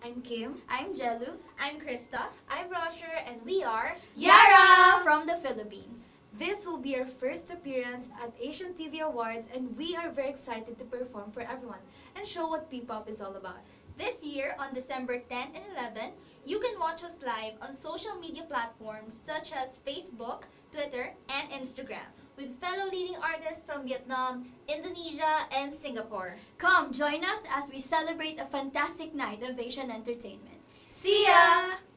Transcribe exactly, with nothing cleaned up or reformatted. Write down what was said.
I'm Kim. I'm Jelu. I'm Krista. I'm Roger, and we are YARA from the Philippines. This will be our first appearance at Asian T V Awards, and we are very excited to perform for everyone and show what P-pop is all about. This year, on December tenth and eleventh, you can watch us live on social media platforms such as Facebook, Twitter, and Instagram. with fellow leading artists from Vietnam, Indonesia, and Singapore. Come join us as we celebrate a fantastic night of Asian entertainment. See ya!